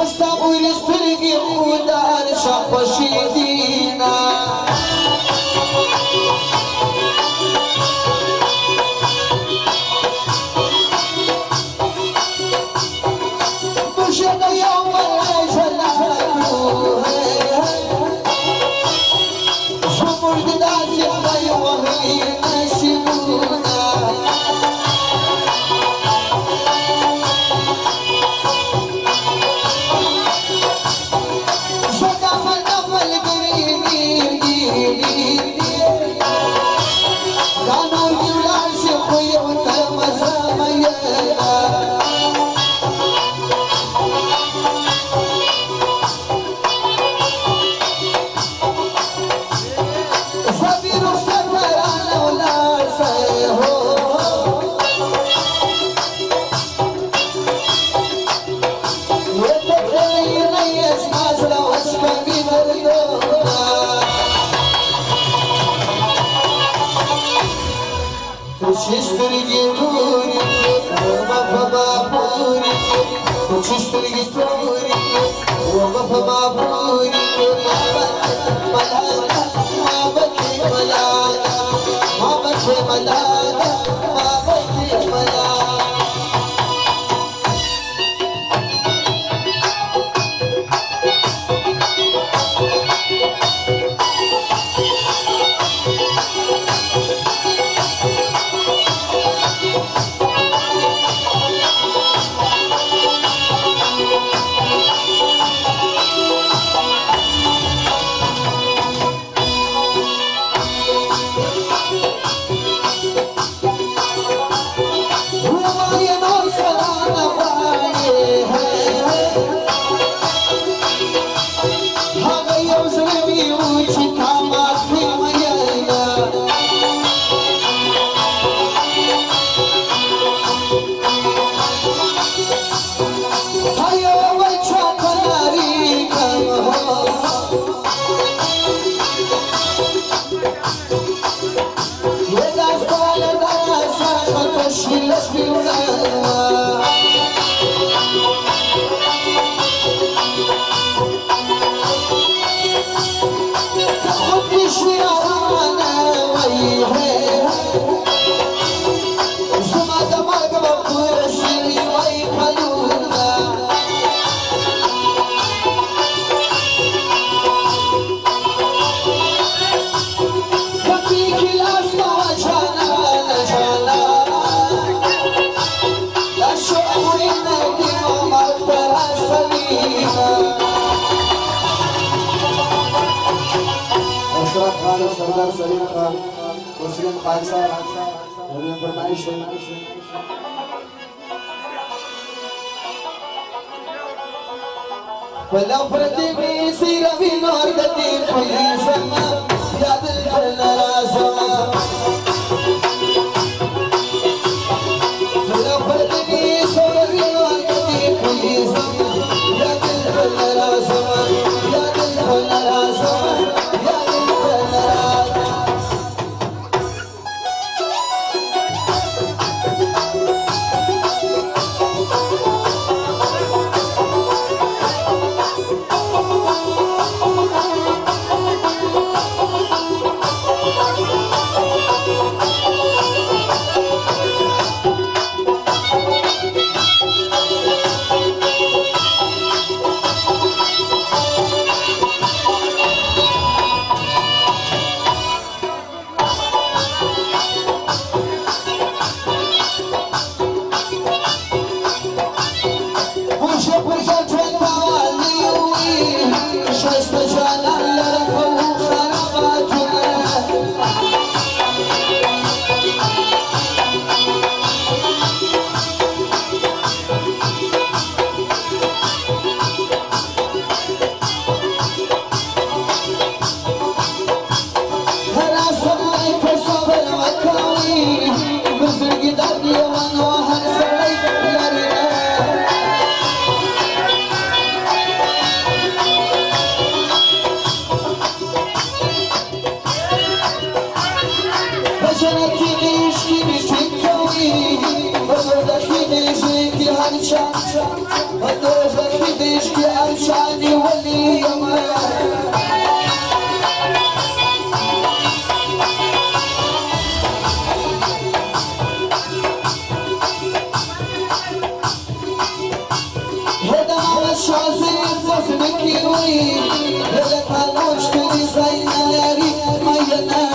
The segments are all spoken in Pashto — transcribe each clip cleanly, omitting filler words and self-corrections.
مستقبل سترقي خدار شخوشيدينا مشينا يوم الجلال زمر دناسي غي وهي نسيبونا Kuchistırgi turi, oma pama puri. Kuchistırgi turi, oma pama puri. Malada, mabati malada, mabati malada, mabati malada. सरदार सलीम खान मुस्लिम खान साहब फरमाइश है वला फरती में सिर विनोर दती पुलिस में याद नराज़ा वला फरती में सिर विनोर दती पुलिस में याद नराज़ा याद नराज़ा هدوزك بديشكي أمشاني ولي يمان شازين فخنكي وي لك هالوش كدي زينا لاري مينا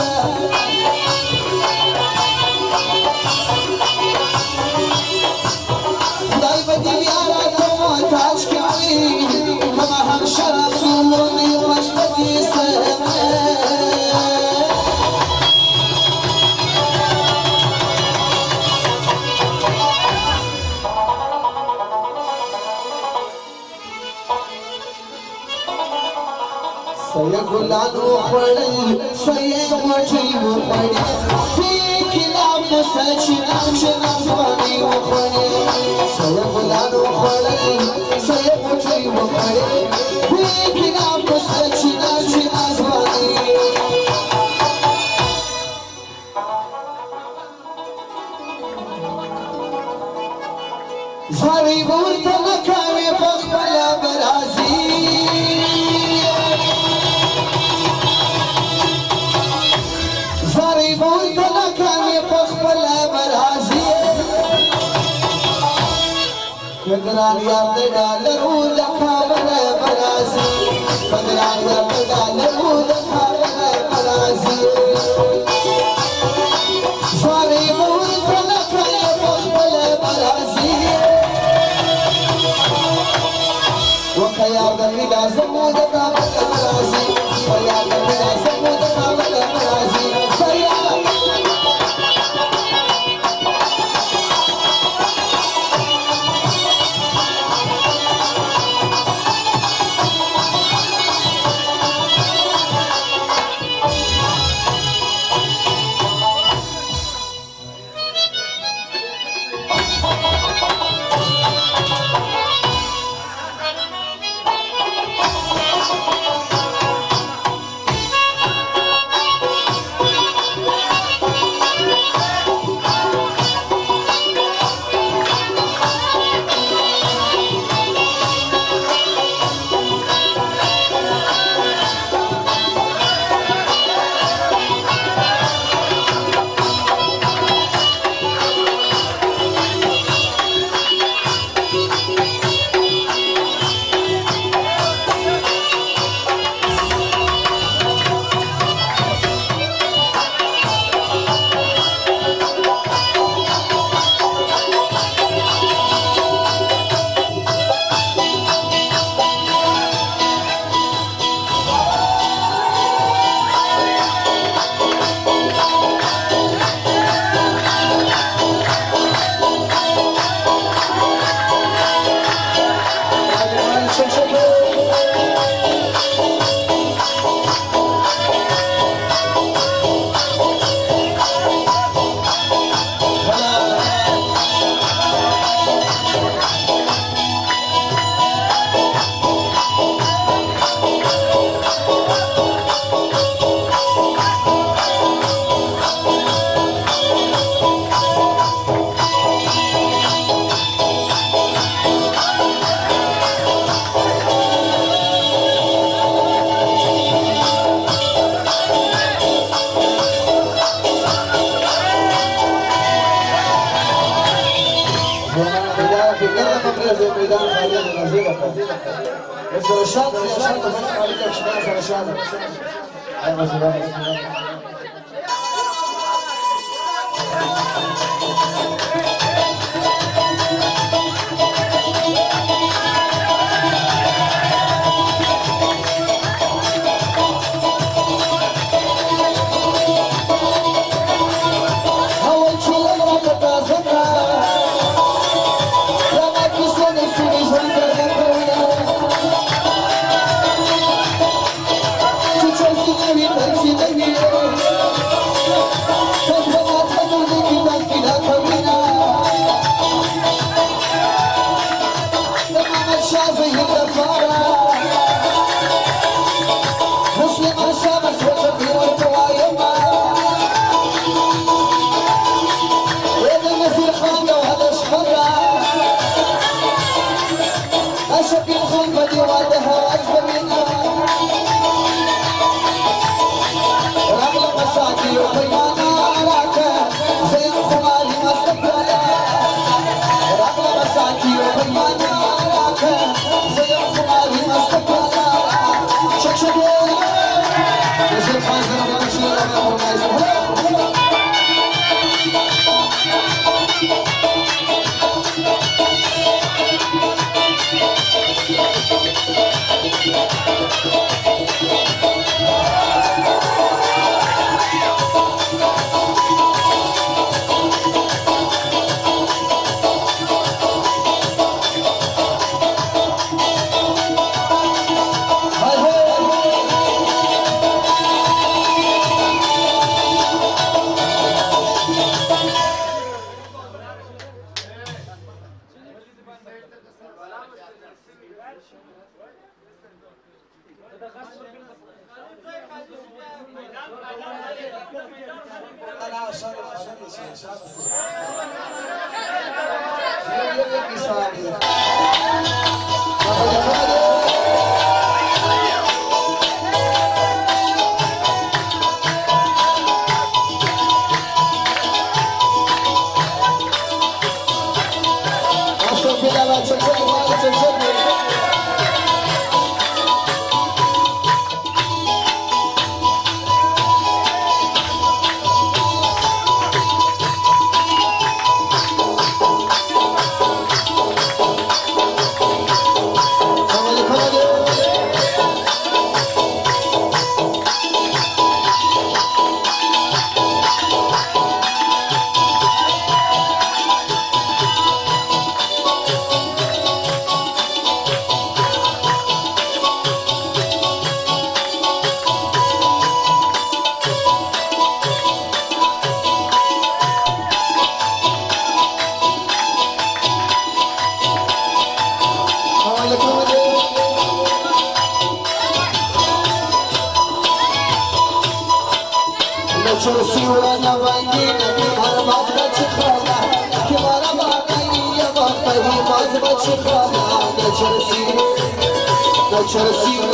خداي بدي بيارا تومتاش كوي كما هم شرف خلوني وش بدي سهمه سيقول عنه خلي سيقوتي وخلي في كلام مساجنا شنفاني وخلي سيقول عنه خلي سيقوتي وخلي في كلام مساجنا شنفاني زاري بورتنا كامي بخبلا برازي بولتنا كامي بخبل برازي قدران يارد دالر ولكا بلا برازي قدران يارد دالر ولكا بلا برازي زاري بولتنا كامي بخبل برازي وكيارد بلا زمودكا بلا برازي ويارد بلا زمودكا بلا برازي ميدان خالد النزيل بس رشاد رشاد تفرق عليك اشتغل رشاد ايوه زمان Thank you. Chelsea وانا باندينا هربات بتشخانا كبارا باقي يا باقي باز بتشخانا Chelsea